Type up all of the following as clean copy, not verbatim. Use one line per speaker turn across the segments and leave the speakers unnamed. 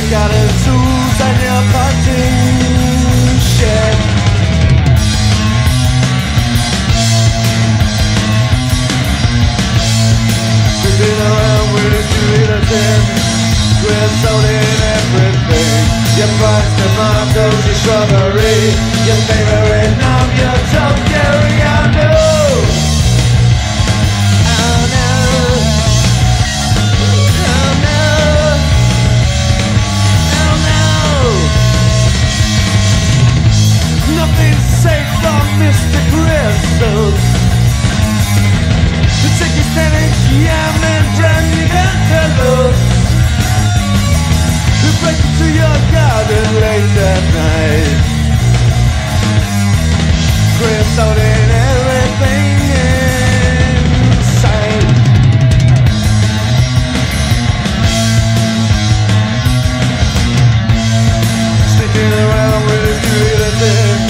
garden tools and your potting shed. Sitting around with a skeleton, with sold in everything. Your fries, tomatoes, your strawberry, your favorite numb, your Tom Jerry. I know, I know, I know, I know. Nothing's safe from Mr. Crystals. The chicken standing, yam and Johnny Cantaloupe. You break into your garden late at night. Creosote in everything inside. Sneaking around with a skeleton.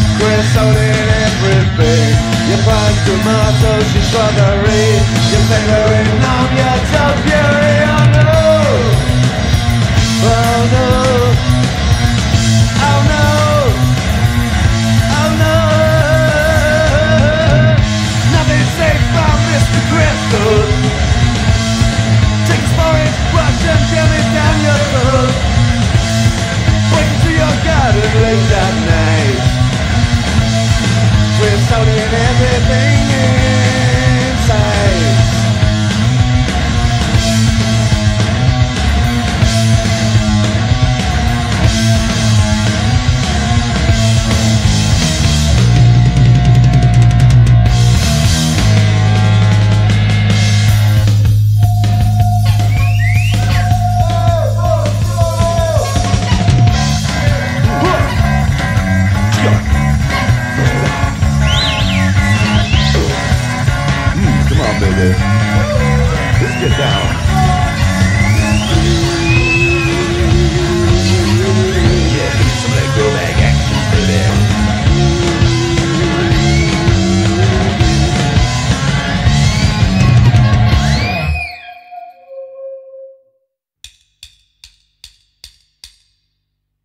Creosote in everything. Your pies, tomatoes, your strawberry, your favorite